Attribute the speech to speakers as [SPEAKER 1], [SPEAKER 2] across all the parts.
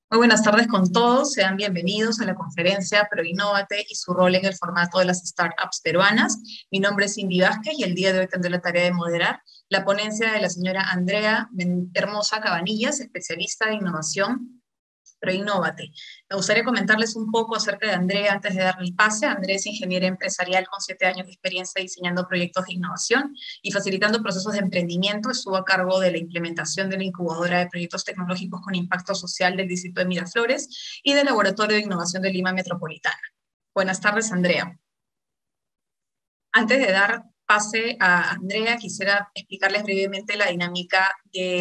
[SPEAKER 1] Muy buenas tardes con todos, sean bienvenidos a la conferencia ProInnovate y su rol en el formato de las startups peruanas. Mi nombre es Cindy Vázquez y el día de hoy tendré la tarea de moderar la ponencia de la señora Andrea Hermosa Cabanillas, especialista de innovación ProInnovate. Me gustaría comentarles un poco acerca de Andrea antes de darle el pase. Andrea es ingeniera empresarial con 7 años de experiencia diseñando proyectos de innovación y facilitando procesos de emprendimiento. Estuvo a cargo de la implementación de la incubadora de proyectos tecnológicos con impacto social del distrito de Miraflores y del Laboratorio de Innovación de Lima Metropolitana. Buenas tardes, Andrea. Antes de dar pase a Andrea, quisiera explicarles brevemente la dinámica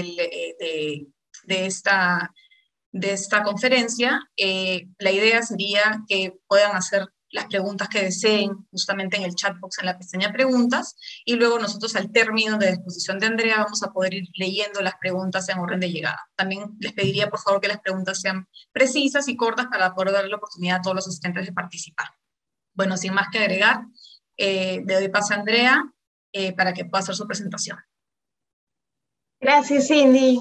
[SPEAKER 1] de esta conferencia. La idea sería que puedan hacer las preguntas que deseen justamente en el chat box, en la pestaña preguntas, y luego nosotros al término de la exposición de Andrea vamos a poder ir leyendo las preguntas en orden de llegada. También les pediría por favor que las preguntas sean precisas y cortas para poder darle la oportunidad a todos los asistentes de participar. Bueno, sin más que agregar, le doy paso a Andrea para que pueda hacer su presentación.
[SPEAKER 2] Gracias, Cindy.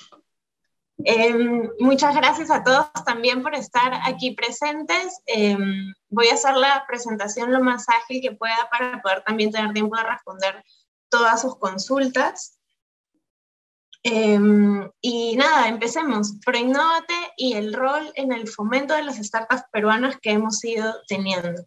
[SPEAKER 2] Muchas gracias a todos también por estar aquí presentes. Voy a hacer la presentación lo más ágil que pueda para poder también tener tiempo de responder todas sus consultas. Y nada, empecemos. ProInnovate y el rol en el fomento de las startups peruanas que hemos ido teniendo.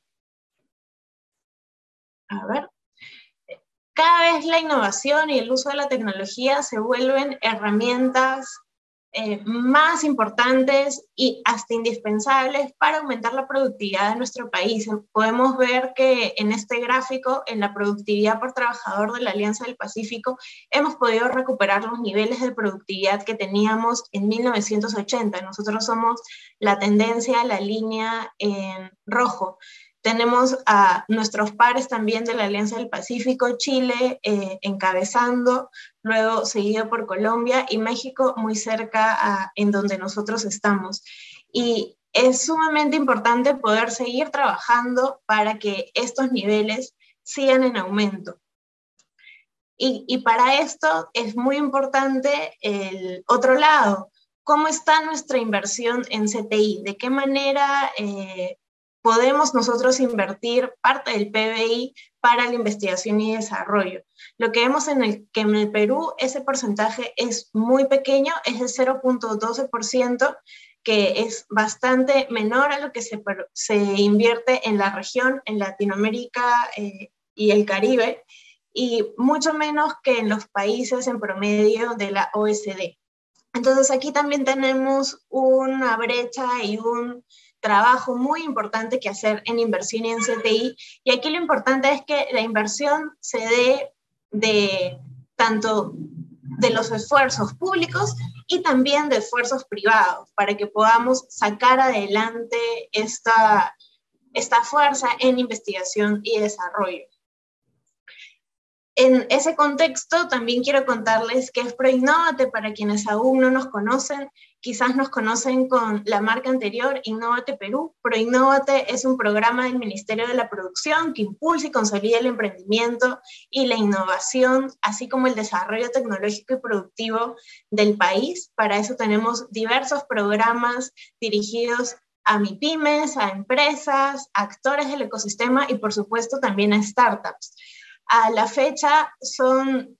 [SPEAKER 2] A ver. Cada vez la innovación y el uso de la tecnología se vuelven herramientas más importantes y hasta indispensables para aumentar la productividad de nuestro país. Podemos ver que en este gráfico, en la productividad por trabajador de la Alianza del Pacífico, hemos podido recuperar los niveles de productividad que teníamos en 1980. Nosotros somos la tendencia, la línea en rojo. Tenemos a nuestros pares también de la Alianza del Pacífico, Chile encabezando, luego seguido por Colombia y México muy cerca en donde nosotros estamos. Y es sumamente importante poder seguir trabajando para que estos niveles sigan en aumento. Y para esto es muy importante el otro lado. ¿Cómo está nuestra inversión en CTI? ¿De qué manera podemos nosotros invertir parte del PBI para la investigación y desarrollo? Lo que vemos que en el Perú ese porcentaje es muy pequeño, es el 0.12%, que es bastante menor a lo que se invierte en la región, en Latinoamérica y el Caribe, y mucho menos que en los países en promedio de la OECD. Entonces aquí también tenemos una brecha y un trabajo muy importante que hacer en inversión y en CTI, y aquí lo importante es que la inversión se dé tanto de los esfuerzos públicos y también de esfuerzos privados, para que podamos sacar adelante esta fuerza en investigación y desarrollo. En ese contexto también quiero contarles qué es ProInnovate para quienes aún no nos conocen. Quizás nos conocen con la marca anterior, Innovate Perú. ProInnovate es un programa del Ministerio de la Producción que impulsa y consolida el emprendimiento y la innovación, así como el desarrollo tecnológico y productivo del país. Para eso tenemos diversos programas dirigidos a MIPYMES, a empresas, a actores del ecosistema y por supuesto también a startups. A la fecha son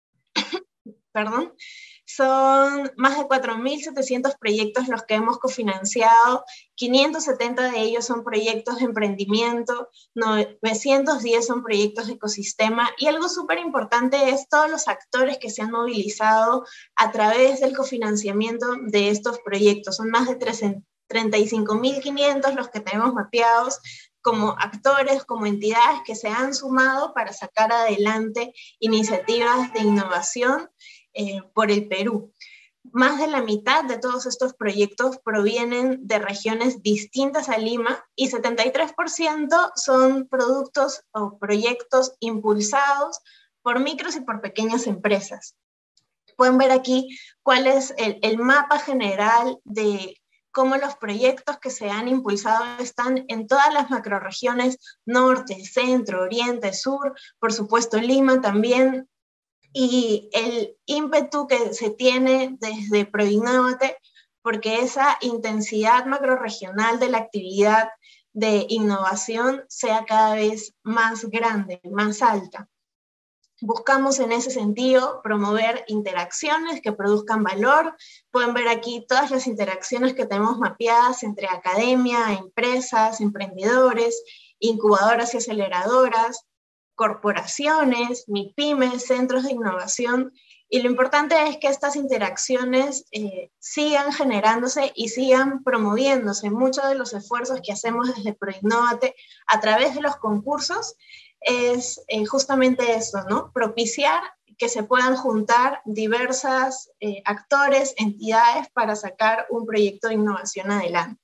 [SPEAKER 2] más de 4.700 proyectos los que hemos cofinanciado, 570 de ellos son proyectos de emprendimiento, 910 son proyectos de ecosistema, y algo súper importante es todos los actores que se han movilizado a través del cofinanciamiento de estos proyectos. Son más de 35.500 los que tenemos mapeados como actores, como entidades que se han sumado para sacar adelante iniciativas de innovación por el Perú. Más de la mitad de todos estos proyectos provienen de regiones distintas a Lima y 73% son productos o proyectos impulsados por micros y por pequeñas empresas. Pueden ver aquí cuál es el mapa general de cómo los proyectos que se han impulsado están en todas las macrorregiones, norte, centro, oriente, sur, por supuesto Lima también, y el ímpetu que se tiene desde ProInnovate porque esa intensidad macrorregional de la actividad de innovación sea cada vez más grande, más alta. Buscamos en ese sentido promover interacciones que produzcan valor. Pueden ver aquí todas las interacciones que tenemos mapeadas entre academia, empresas, emprendedores, incubadoras y aceleradoras, corporaciones, MIPYMES, centros de innovación. Y lo importante es que estas interacciones sigan generándose y sigan promoviéndose. Muchos de los esfuerzos que hacemos desde ProInnovate a través de los concursos es justamente eso, ¿no? Propiciar que se puedan juntar diversas actores, entidades para sacar un proyecto de innovación adelante.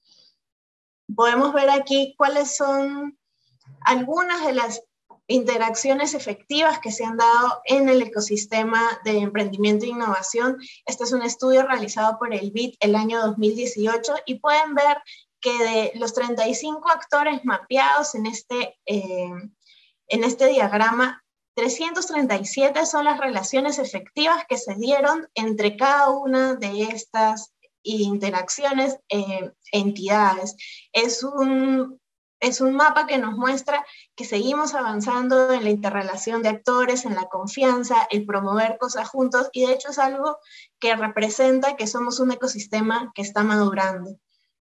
[SPEAKER 2] Podemos ver aquí cuáles son algunas de las interacciones efectivas que se han dado en el ecosistema de emprendimiento e innovación. Este es un estudio realizado por el BID el año 2018 y pueden ver que de los 35 actores mapeados en este diagrama, 337 son las relaciones efectivas que se dieron entre cada una de estas interacciones entidades. Es un mapa que nos muestra que seguimos avanzando en la interrelación de actores, en la confianza, el promover cosas juntos, y de hecho es algo que representa que somos un ecosistema que está madurando.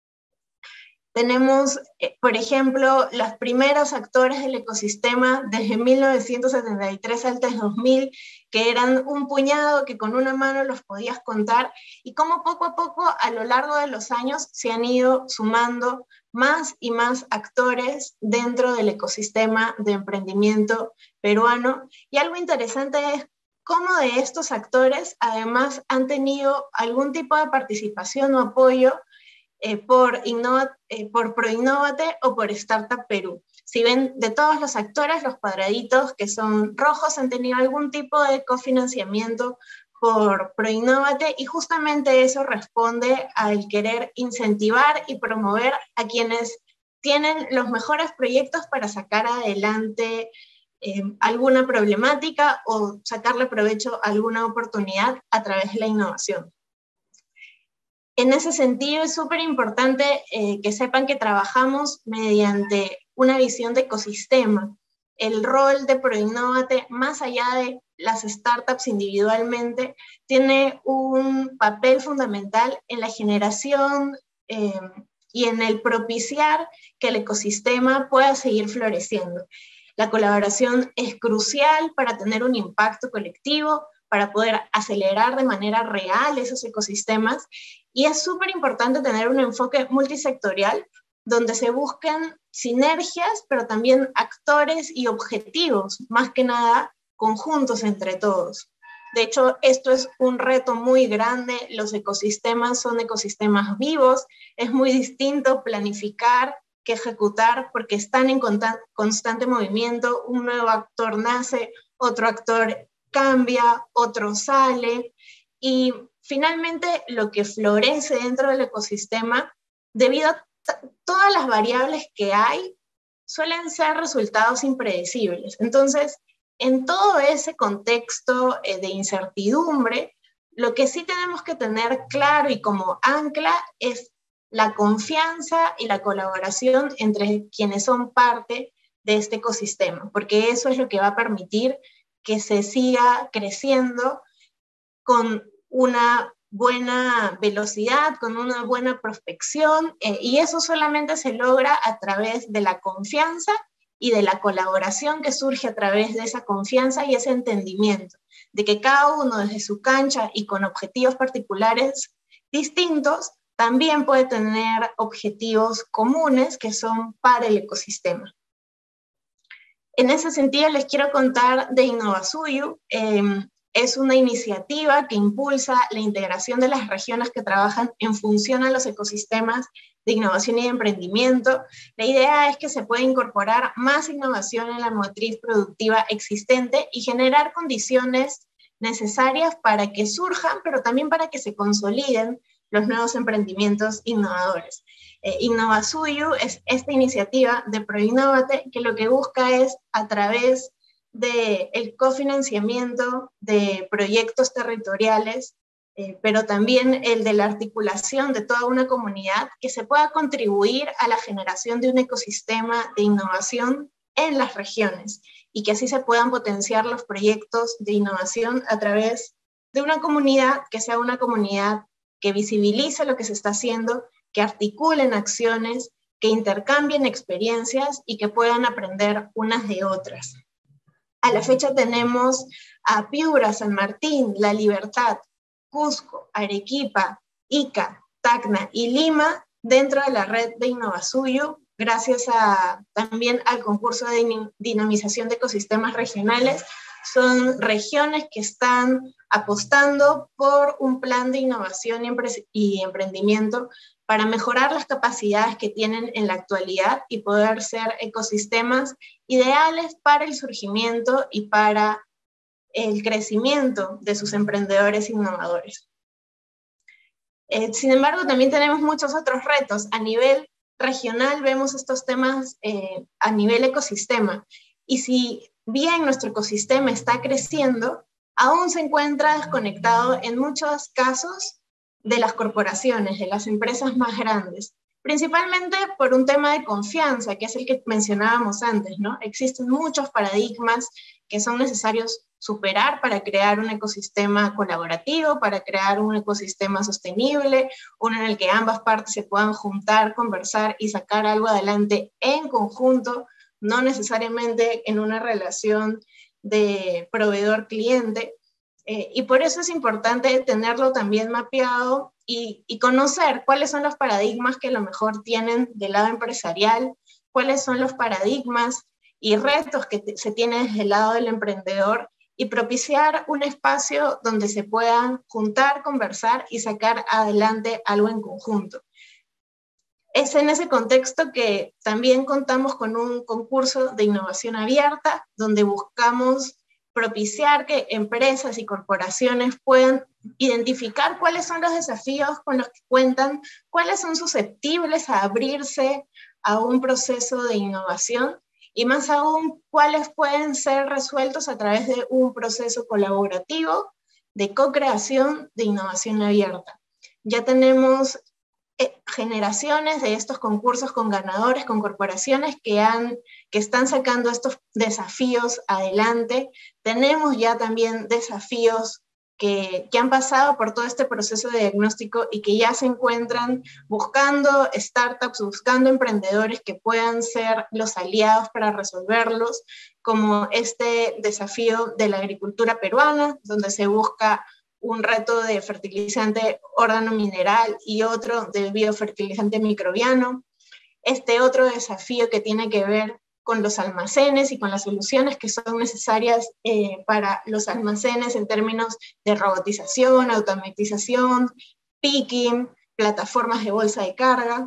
[SPEAKER 2] Tenemos, por ejemplo, los primeros actores del ecosistema desde 1973 al 2000, que eran un puñado que con una mano los podías contar, y cómo poco a poco a lo largo de los años se han ido sumando más y más actores dentro del ecosistema de emprendimiento peruano. Y algo interesante es cómo de estos actores además han tenido algún tipo de participación o apoyo por ProInnovate o por Startup Perú. Si ven, de todos los actores, los cuadraditos que son rojos han tenido algún tipo de cofinanciamiento por ProInnovate, y justamente eso responde al querer incentivar y promover a quienes tienen los mejores proyectos para sacar adelante alguna problemática o sacarle provecho a alguna oportunidad a través de la innovación. En ese sentido, es súper importante que sepan que trabajamos mediante una visión de ecosistema. El rol de ProInnovate, más allá de las startups individualmente, tiene un papel fundamental en la generación y en el propiciar que el ecosistema pueda seguir floreciendo. La colaboración es crucial para tener un impacto colectivo, para poder acelerar de manera real esos ecosistemas. Y es súper importante tener un enfoque multisectorial donde se busquen sinergias, pero también actores y objetivos, más que nada conjuntos entre todos. De hecho, esto es un reto muy grande. Los ecosistemas son ecosistemas vivos. Es muy distinto planificar que ejecutar porque están en constante movimiento. Un nuevo actor nace, otro actor cambia, otro sale, y finalmente lo que florece dentro del ecosistema, debido a todas las variables que hay, suelen ser resultados impredecibles. Entonces, en todo ese contexto de incertidumbre, lo que sí tenemos que tener claro y como ancla es la confianza y la colaboración entre quienes son parte de este ecosistema, porque eso es lo que va a permitir que se siga creciendo con una buena velocidad, con una buena prospección, y eso solamente se logra a través de la confianza y de la colaboración que surge a través de esa confianza y ese entendimiento, de que cada uno desde su cancha y con objetivos particulares distintos, también puede tener objetivos comunes que son para el ecosistema. En ese sentido, les quiero contar de Innovasuyu. Es una iniciativa que impulsa la integración de las regiones que trabajan en función a los ecosistemas de innovación y de emprendimiento. La idea es que se pueda incorporar más innovación en la matriz productiva existente y generar condiciones necesarias para que surjan, pero también para que se consoliden los nuevos emprendimientos innovadores. Innovasuyu es esta iniciativa de ProInnovate que lo que busca es, a través del cofinanciamiento de proyectos territoriales, pero también el de la articulación de toda una comunidad que se pueda contribuir a la generación de un ecosistema de innovación en las regiones y que así se puedan potenciar los proyectos de innovación a través de una comunidad que sea una comunidad que visibilice lo que se está haciendo, que articulen acciones, que intercambien experiencias y que puedan aprender unas de otras. A la fecha tenemos a Piura, San Martín, La Libertad, Cusco, Arequipa, Ica, Tacna y Lima dentro de la red de Innovasuyo, gracias también al concurso de dinamización de ecosistemas regionales. Son regiones que están apostando por un plan de innovación y emprendimiento para mejorar las capacidades que tienen en la actualidad y poder ser ecosistemas ideales para el surgimiento y para el crecimiento de sus emprendedores innovadores. Sin embargo, también tenemos muchos otros retos. A nivel regional vemos estos temas a nivel ecosistema. Y si bien nuestro ecosistema está creciendo, aún se encuentra desconectado en muchos casos de las corporaciones, de las empresas más grandes, principalmente por un tema de confianza, que es el que mencionábamos antes, ¿no? Existen muchos paradigmas que son necesarios superar para crear un ecosistema colaborativo, para crear un ecosistema sostenible, uno en el que ambas partes se puedan juntar, conversar y sacar algo adelante en conjunto, no necesariamente en una relación de proveedor-cliente. Y por eso es importante tenerlo también mapeado y conocer cuáles son los paradigmas que a lo mejor tienen del lado empresarial, cuáles son los paradigmas y retos que se tienen desde el lado del emprendedor y propiciar un espacio donde se puedan juntar, conversar y sacar adelante algo en conjunto. Es en ese contexto que también contamos con un concurso de innovación abierta, donde buscamos propiciar que empresas y corporaciones puedan identificar cuáles son los desafíos con los que cuentan, cuáles son susceptibles a abrirse a un proceso de innovación y más aún cuáles pueden ser resueltos a través de un proceso colaborativo de co-creación de innovación abierta. Ya tenemos generaciones de estos concursos con ganadores, con corporaciones que están sacando estos desafíos adelante. Tenemos ya también desafíos que han pasado por todo este proceso de diagnóstico y que ya se encuentran buscando startups, buscando emprendedores que puedan ser los aliados para resolverlos, como este desafío de la agricultura peruana, donde se busca un reto de fertilizante órgano mineral y otro de biofertilizante microbiano. Este otro desafío que tiene que ver con los almacenes y con las soluciones que son necesarias para los almacenes en términos de robotización, automatización, picking, plataformas de bolsa de carga.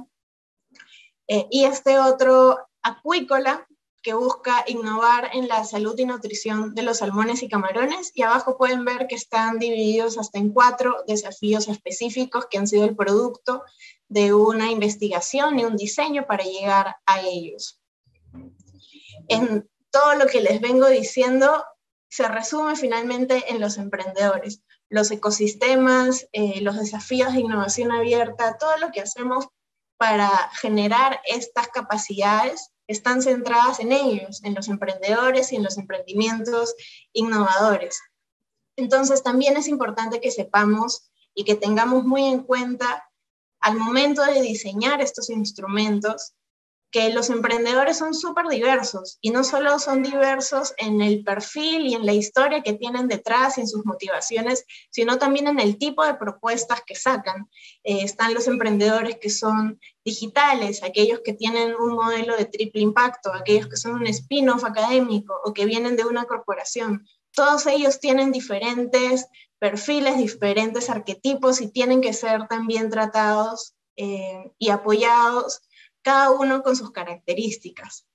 [SPEAKER 2] Y este otro acuícola que busca innovar en la salud y nutrición de los salmones y camarones, y abajo pueden ver que están divididos hasta en 4 desafíos específicos que han sido el producto de una investigación y un diseño para llegar a ellos. En todo lo que les vengo diciendo se resume finalmente en los emprendedores, los ecosistemas, los desafíos de innovación abierta, todo lo que hacemos para generar estas capacidades están centradas en ellos, en los emprendedores y en los emprendimientos innovadores. Entonces también es importante que sepamos y que tengamos muy en cuenta al momento de diseñar estos instrumentos que los emprendedores son súper diversos y no solo son diversos en el perfil y en la historia que tienen detrás y en sus motivaciones, sino también en el tipo de propuestas que sacan. Están los emprendedores que son digitales, aquellos que tienen un modelo de triple impacto, aquellos que son un spin-off académico o que vienen de una corporación. Todos ellos tienen diferentes perfiles, diferentes arquetipos y tienen que ser también tratados y apoyados, cada uno con sus características.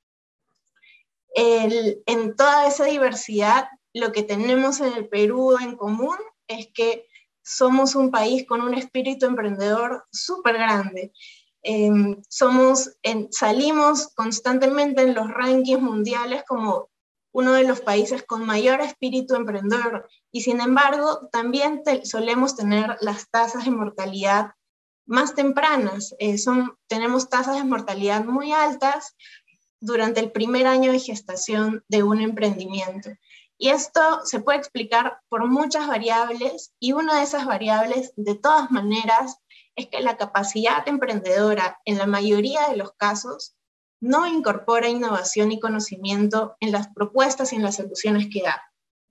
[SPEAKER 2] En toda esa diversidad, lo que tenemos en el Perú en común es que somos un país con un espíritu emprendedor súper grande. Salimos constantemente en los rankings mundiales como uno de los países con mayor espíritu emprendedor, y sin embargo también solemos tener las tasas de mortalidad más tempranas. Tenemos tasas de mortalidad muy altas durante el primer año de gestación de un emprendimiento. Y esto se puede explicar por muchas variables, y una de esas variables, de todas maneras, es que la capacidad emprendedora, en la mayoría de los casos, no incorpora innovación y conocimiento en las propuestas y en las soluciones que da.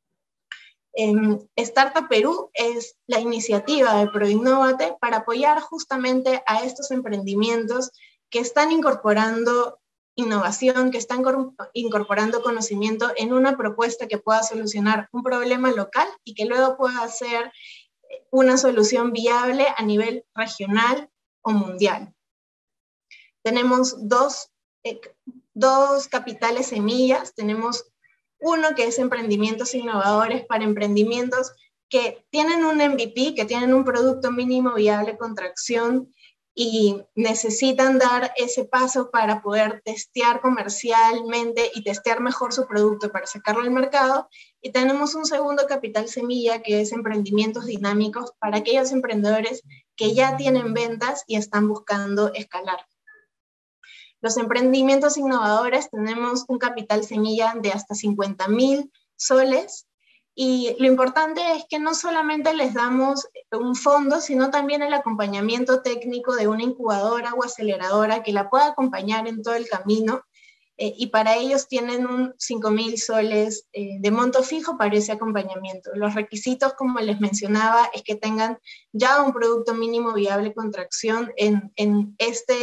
[SPEAKER 2] Startup Perú es la iniciativa de ProInnovate para apoyar justamente a estos emprendimientos que están incorporando innovación, que están incorporando conocimiento en una propuesta que pueda solucionar un problema local y que luego pueda ser una solución viable a nivel regional o mundial. Tenemos dos capitales semillas. Tenemos uno que es emprendimientos innovadores para emprendimientos que tienen un MVP, que tienen un producto mínimo viable con tracción y necesitan dar ese paso para poder testear comercialmente y testear mejor su producto para sacarlo al mercado. Y tenemos un segundo capital semilla que es emprendimientos dinámicos para aquellos emprendedores que ya tienen ventas y están buscando escalar. Los emprendimientos innovadores tenemos un capital semilla de hasta 50.000 soles, y lo importante es que no solamente les damos un fondo, sino también el acompañamiento técnico de una incubadora o aceleradora que la pueda acompañar en todo el camino, y para ellos tienen un 5.000 soles de monto fijo para ese acompañamiento. Los requisitos, como les mencionaba, es que tengan ya un producto mínimo viable con tracción en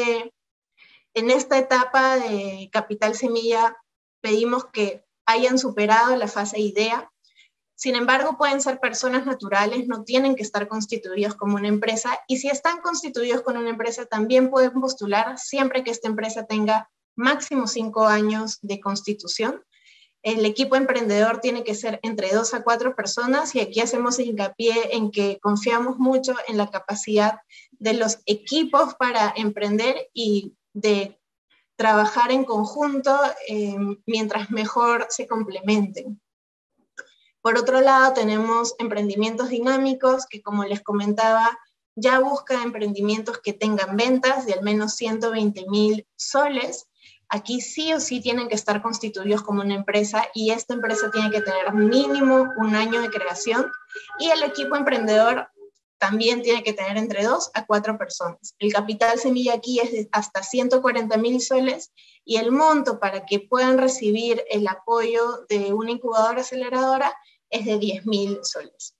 [SPEAKER 2] esta etapa de capital semilla. Pedimos que hayan superado la fase idea. Sin embargo, pueden ser personas naturales, no tienen que estar constituidos como una empresa, y si están constituidos con una empresa también pueden postular siempre que esta empresa tenga máximo 5 años de constitución. El equipo emprendedor tiene que ser entre 2 a 4 personas, y aquí hacemos hincapié en que confiamos mucho en la capacidad de los equipos para emprender y de trabajar en conjunto mientras mejor se complementen. Por otro lado, tenemos emprendimientos dinámicos que, como les comentaba, ya busca emprendimientos que tengan ventas de al menos 120.000 soles. Aquí sí o sí tienen que estar constituidos como una empresa, y esta empresa tiene que tener mínimo 1 año de creación, y el equipo emprendedor también tiene que tener entre 2 a 4 personas. El capital semilla aquí es de hasta 140.000 soles, y el monto para que puedan recibir el apoyo de una incubadora aceleradora es de 10.000 soles.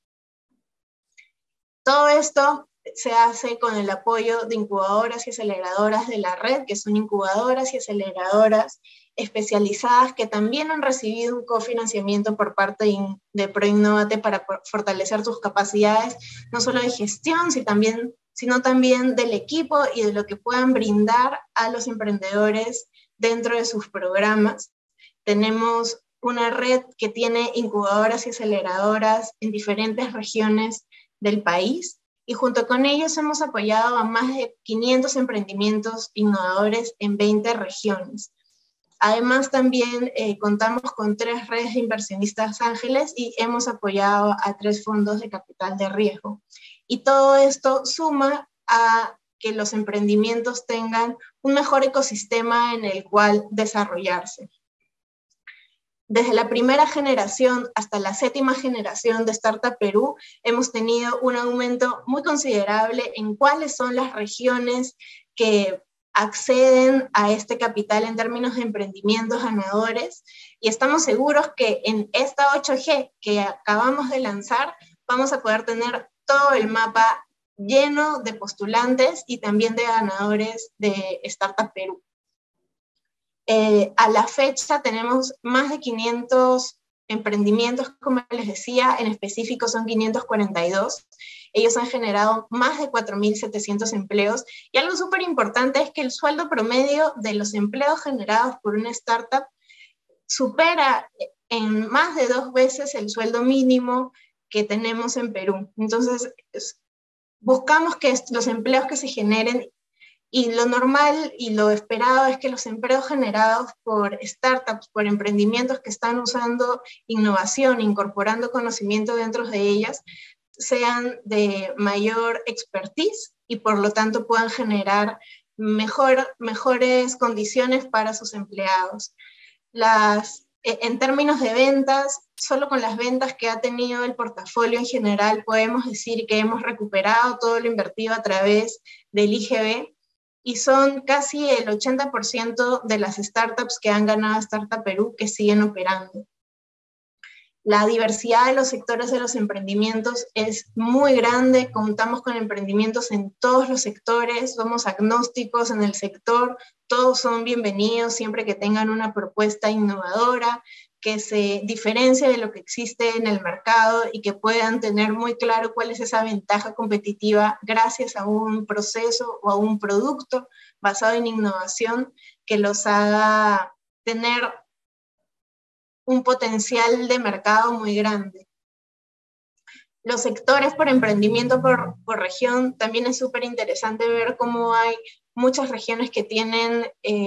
[SPEAKER 2] Todo esto se hace con el apoyo de incubadoras y aceleradoras de la red, que son incubadoras y aceleradoras especializadas que también han recibido un cofinanciamiento por parte de ProInnovate para fortalecer sus capacidades, no solo de gestión, sino también del equipo y de lo que puedan brindar a los emprendedores dentro de sus programas. Tenemos una red que tiene incubadoras y aceleradoras en diferentes regiones del país, y junto con ellos hemos apoyado a más de 500 emprendimientos innovadores en 20 regiones. Además, también contamos con 3 redes de inversionistas ángeles y hemos apoyado a 3 fondos de capital de riesgo. Y todo esto suma a que los emprendimientos tengan un mejor ecosistema en el cual desarrollarse. Desde la primera generación hasta la 7ª generación de Startup Perú, hemos tenido un aumento muy considerable en cuáles son las regiones que acceden a este capital en términos de emprendimientos ganadores, y estamos seguros que en esta 8G que acabamos de lanzar vamos a poder tener todo el mapa lleno de postulantes y también de ganadores de Startup Perú. A la fecha tenemos más de 500 emprendimientos, como les decía, en específico son 542. Ellos han generado más de 4.700 empleos, y algo súper importante es que el sueldo promedio de los empleos generados por una startup supera en más de 2 veces el sueldo mínimo que tenemos en Perú. Entonces, buscamos que los empleos que se generen Y lo normal y lo esperado es que los empleos generados por startups, por emprendimientos que están usando innovación, incorporando conocimiento dentro de ellas, sean de mayor expertise y por lo tanto puedan generar mejores condiciones para sus empleados. En términos de ventas, solo con las ventas que ha tenido el portafolio en general podemos decir que hemos recuperado todo lo invertido a través del IGB, y son casi el 80% de las startups que han ganado Startup Perú que siguen operando. La diversidad de los sectores de los emprendimientos es muy grande, contamos con emprendimientos en todos los sectores, somos agnósticos en el sector, todos son bienvenidos siempre que tengan una propuesta innovadora, que se diferencie de lo que existe en el mercado y que puedan tener muy claro cuál es esa ventaja competitiva gracias a un proceso o a un producto basado en innovación que los haga tener un potencial de mercado muy grande. Los sectores por emprendimiento por región, también es súper interesante ver cómo hay muchas regiones que tienen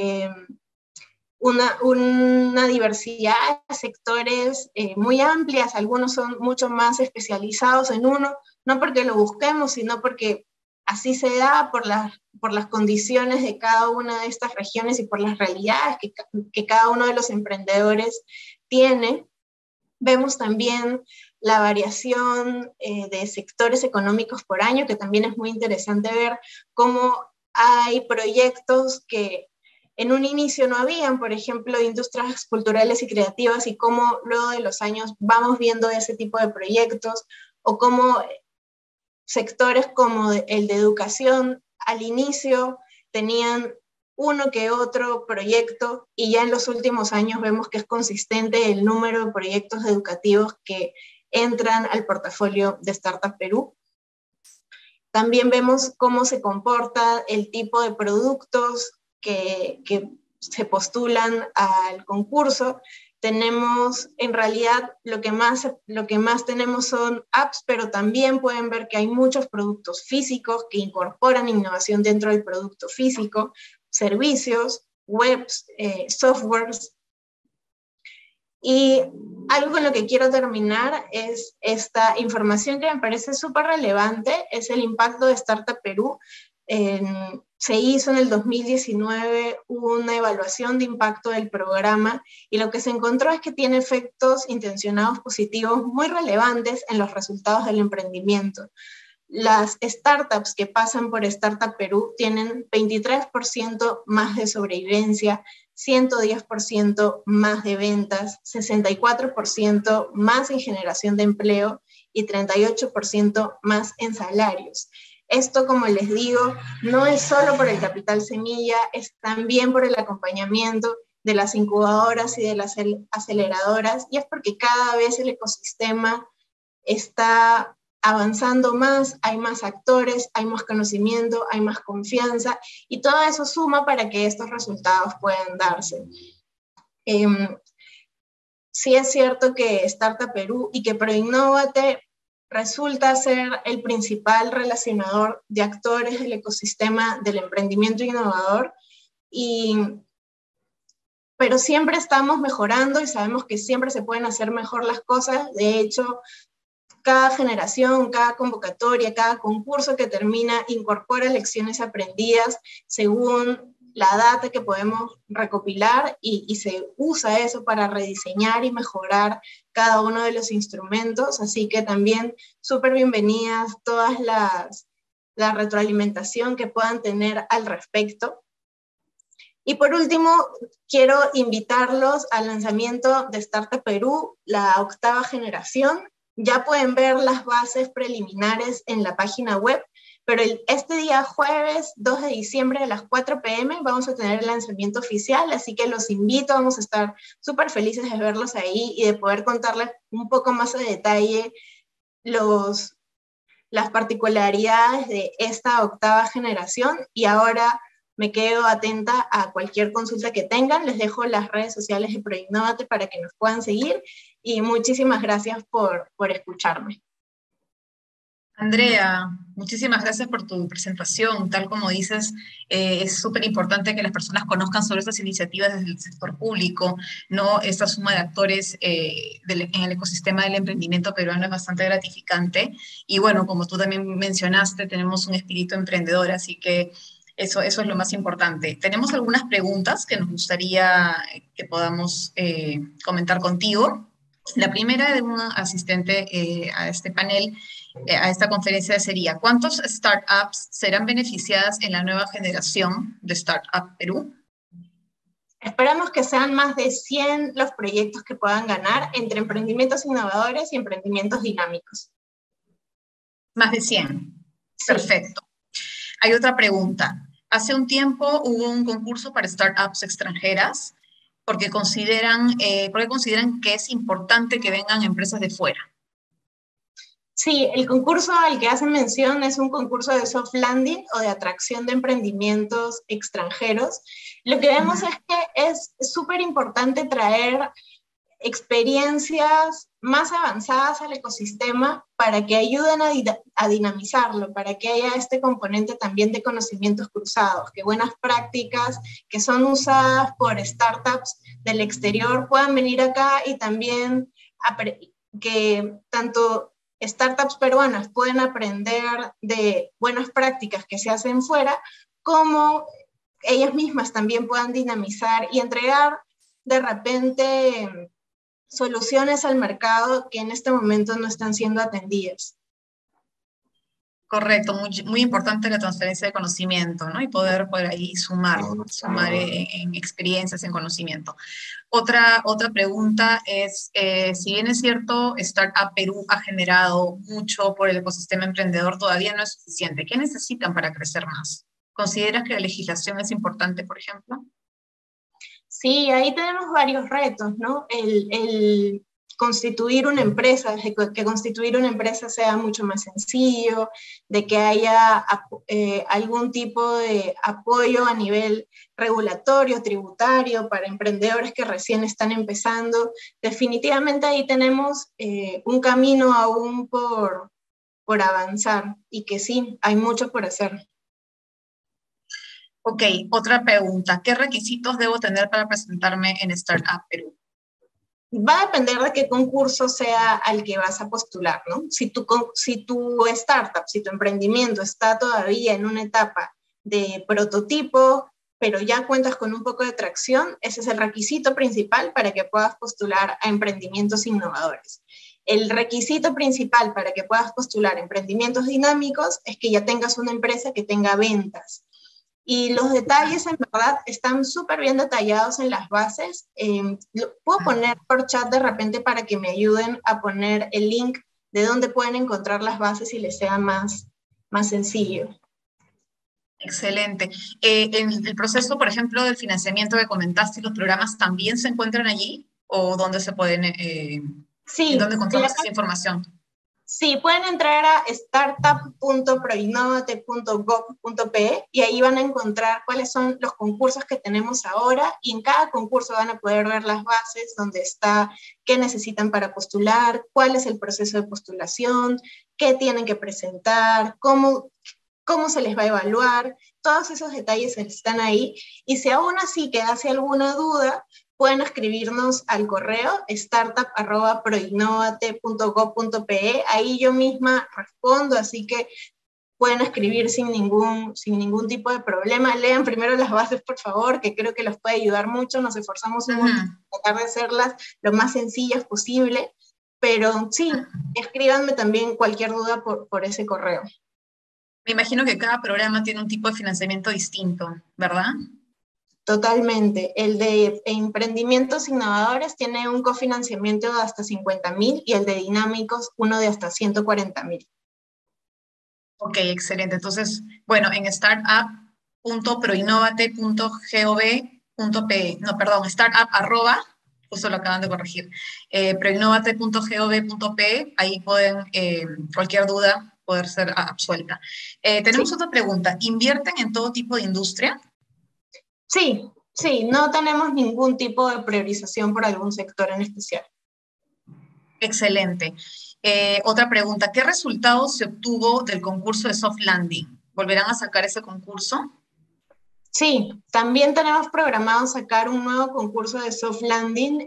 [SPEAKER 2] una diversidad de sectores muy amplias, algunos son mucho más especializados en uno, no porque lo busquemos, sino porque así se da por las condiciones de cada una de estas regiones y por las realidades que cada uno de los emprendedores tiene. Vemos también la variación de sectores económicos por año, que también es muy interesante ver cómo hay proyectos que en un inicio no habían, por ejemplo, industrias culturales y creativas, y cómo luego de los años vamos viendo ese tipo de proyectos, o cómo sectores como el de educación al inicio tenían uno que otro proyecto y ya en los últimos años vemos que es consistente el número de proyectos educativos que entran al portafolio de Startup Perú. También vemos cómo se comporta el tipo de productos que se postulan al concurso. Tenemos, en realidad, lo que más tenemos son apps, pero también pueden ver que hay muchos productos físicos que incorporan innovación dentro del producto físico, servicios, webs, softwares. Y algo con lo que quiero terminar es esta información que me parece súper relevante, es el impacto de Startup Perú. Se hizo en el 2019 una evaluación de impacto del programa y lo que se encontró es que tiene efectos intencionados positivos muy relevantes en los resultados del emprendimiento. Las startups que pasan por Startup Perú tienen 23% más de sobrevivencia, 110% más de ventas, 64% más en generación de empleo y 38% más en salarios. Esto, como les digo, no es solo por el capital semilla, es también por el acompañamiento de las incubadoras y de las aceleradoras, y es porque cada vez el ecosistema está avanzando más, hay más actores, hay más conocimiento, hay más confianza, y todo eso suma para que estos resultados puedan darse. Sí es cierto que Startup Perú y que ProInnovate resulta ser el principal relacionador de actores del ecosistema del emprendimiento innovador, pero siempre estamos mejorando y sabemos que siempre se pueden hacer mejor las cosas. De hecho, cada generación, cada convocatoria, cada concurso que termina incorpora lecciones aprendidas según la data que podemos recopilar y se usa eso para rediseñar y mejorar cada uno de los instrumentos. Así que también súper bienvenidas todas la retroalimentación que puedan tener al respecto. Y por último, quiero invitarlos al lanzamiento de Startup Perú, la 8ª generación. Ya pueden ver las bases preliminares en la página web, pero este día jueves 2 de diciembre a las 4 p.m. vamos a tener el lanzamiento oficial, así que los invito, vamos a estar súper felices de verlos ahí y de poder contarles un poco más a detalle las particularidades de esta 8ª generación. Y ahora me quedo atenta a cualquier consulta que tengan. Les dejo las redes sociales de ProInnovate para que nos puedan seguir y muchísimas gracias por escucharme.
[SPEAKER 1] Andrea, muchísimas gracias por tu presentación. Tal como dices, es súper importante que las personas conozcan sobre estas iniciativas desde el sector público, ¿no? Esta suma de actores en el ecosistema del emprendimiento peruano es bastante gratificante. Y bueno, como tú también mencionaste, tenemos un espíritu emprendedor, así que eso es lo más importante. Tenemos algunas preguntas que nos gustaría que podamos comentar contigo. La primera de un asistente a este panel, a esta conferencia sería: ¿cuántos startups serán beneficiadas en la nueva generación de Startup Perú?
[SPEAKER 2] Esperamos que sean más de 100 los proyectos que puedan ganar entre emprendimientos innovadores y emprendimientos dinámicos.
[SPEAKER 1] Más de 100.
[SPEAKER 2] Sí.
[SPEAKER 1] Perfecto. Hay otra pregunta. Hace un tiempo hubo un concurso para startups extranjeras porque consideran que es importante que vengan empresas de fuera.
[SPEAKER 2] Sí, el concurso al que hacen mención es un concurso de soft landing o de atracción de emprendimientos extranjeros. Lo que vemos es que es súper importante traer experiencias más avanzadas al ecosistema para que ayuden a dinamizarlo, para que haya este componente también de conocimientos cruzados, que buenas prácticas que son usadas por startups del exterior puedan venir acá y también que tanto startups peruanas pueden aprender de buenas prácticas que se hacen fuera, como ellas mismas también puedan dinamizar y entregar de repente soluciones al mercado que en este momento no están siendo atendidas.
[SPEAKER 1] Correcto, muy importante la transferencia de conocimiento, ¿no? Y poder por ahí sumar en experiencias, en conocimiento. Otra pregunta es, si bien es cierto, Startup Perú ha generado mucho por el ecosistema emprendedor, todavía no es suficiente. ¿Qué necesitan para crecer más? ¿Consideras que la legislación es importante, por ejemplo?
[SPEAKER 2] Sí, ahí tenemos varios retos, ¿no? El constituir una empresa, que constituir una empresa sea mucho más sencillo, de que haya algún tipo de apoyo a nivel regulatorio, tributario, para emprendedores que recién están empezando. Definitivamente ahí tenemos un camino aún por avanzar y que sí, hay mucho por hacer.
[SPEAKER 1] Ok, otra pregunta. ¿Qué requisitos debo tener para presentarme en Startup Perú?
[SPEAKER 2] Va a depender de qué concurso sea al que vas a postular, ¿no? Si tu startup, si tu emprendimiento está todavía en una etapa de prototipo, pero ya cuentas con un poco de tracción, ese es el requisito principal para que puedas postular a emprendimientos innovadores. El requisito principal para que puedas postular a emprendimientos dinámicos es que ya tengas una empresa que tenga ventas. Y los detalles, en verdad, están súper bien detallados en las bases. Lo puedo poner por chat de repente para que me ayuden a poner el link de dónde pueden encontrar las bases y les sea más sencillo.
[SPEAKER 1] Excelente. En el proceso, por ejemplo, del financiamiento que comentaste, ¿los programas también se encuentran allí? ¿O dónde se pueden, en
[SPEAKER 2] Sí,
[SPEAKER 1] dónde encontramos esa información?
[SPEAKER 2] sí, pueden entrar a startup.proinnovate.gov.pe y ahí van a encontrar cuáles son los concursos que tenemos ahora, y en cada concurso van a poder ver las bases donde está qué necesitan para postular, cuál es el proceso de postulación, qué tienen que presentar, cómo se les va a evaluar. Todos esos detalles están ahí, y si aún así quedase alguna duda, pueden escribirnos al correo startup@proinnovate.gov.pe. Ahí yo misma respondo, así que pueden escribir sin ningún tipo de problema. Lean primero las bases, por favor, que creo que los puede ayudar mucho. Nos esforzamos un montón para tratar de hacerlas lo más sencillas posible, pero sí, escríbanme también cualquier duda por ese correo.
[SPEAKER 1] Me imagino que cada programa tiene un tipo de financiamiento distinto, ¿verdad?
[SPEAKER 2] Totalmente. El de emprendimientos innovadores tiene un cofinanciamiento de hasta 50.000 y el de dinámicos uno de hasta 140.000.
[SPEAKER 1] Ok, excelente. Entonces, bueno, en startup.proinnovate.gov.pe, no, perdón, startup arroba, justo lo acaban de corregir, proinnovate.gov.pe, ahí pueden, cualquier duda poder ser absuelta. Tenemos
[SPEAKER 2] Sí.
[SPEAKER 1] otra pregunta. ¿Invierten en todo tipo de industria?
[SPEAKER 2] Sí, no tenemos ningún tipo de priorización por algún sector en especial.
[SPEAKER 1] Excelente. Otra pregunta, ¿qué resultados se obtuvo del concurso de soft landing? ¿Volverán a sacar ese concurso?
[SPEAKER 2] Sí, también tenemos programado sacar un nuevo concurso de soft landing.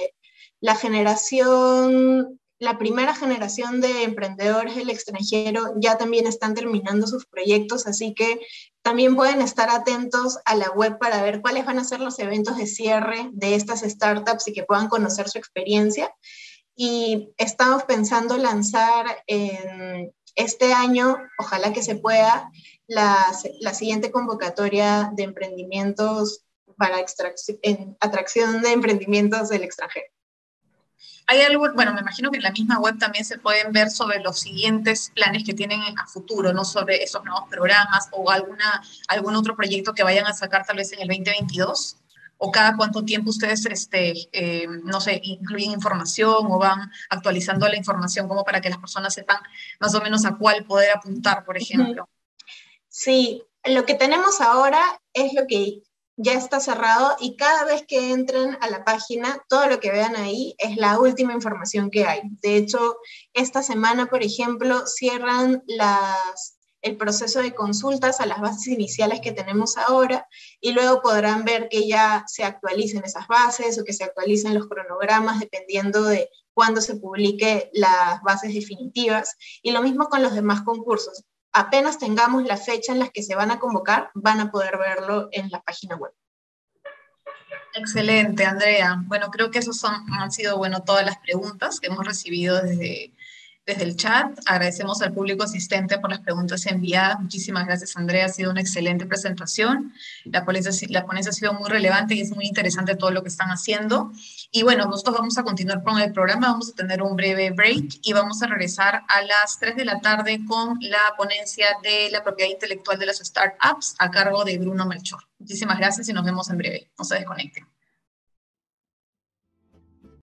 [SPEAKER 2] La primera generación de emprendedores del extranjero ya también están terminando sus proyectos, así que también pueden estar atentos a la web para ver cuáles van a ser los eventos de cierre de estas startups y que puedan conocer su experiencia. Y estamos pensando lanzar este año, ojalá que se pueda, la siguiente convocatoria de emprendimientos para atracción de emprendimientos del extranjero.
[SPEAKER 1] Hay algo, bueno, me imagino que en la misma web también se pueden ver sobre los siguientes planes que tienen a futuro, ¿no? Sobre esos nuevos programas o algún otro proyecto que vayan a sacar tal vez en el 2022. ¿O cada cuánto tiempo ustedes, no sé, incluyen información o van actualizando la información como para que las personas sepan más o menos a cuál poder apuntar, por ejemplo?
[SPEAKER 2] Sí, lo que tenemos ahora es lo que ya está cerrado y cada vez que entren a la página, todo lo que vean ahí es la última información que hay. De hecho, esta semana, por ejemplo, cierran el proceso de consultas a las bases iniciales que tenemos ahora y luego podrán ver que ya se actualicen esas bases o que se actualicen los cronogramas dependiendo de cuándo se publique las bases definitivas. Y lo mismo con los demás concursos. Apenas tengamos la fecha en la que se van a convocar, van a poder verlo en la página web.
[SPEAKER 1] Excelente, Andrea. Bueno, creo que han sido, bueno, todas las preguntas que hemos recibido desde el chat. Agradecemos al público asistente por las preguntas enviadas. Muchísimas gracias, Andrea. Ha sido una excelente presentación. La ponencia ha sido muy relevante y es muy interesante todo lo que están haciendo. Y bueno, nosotros vamos a continuar con el programa. Vamos a tener un breve break y vamos a regresar a las 3 de la tarde con la ponencia de la propiedad intelectual de las startups a cargo de Bruno Melchor. Muchísimas gracias y nos vemos en breve. No se desconecten.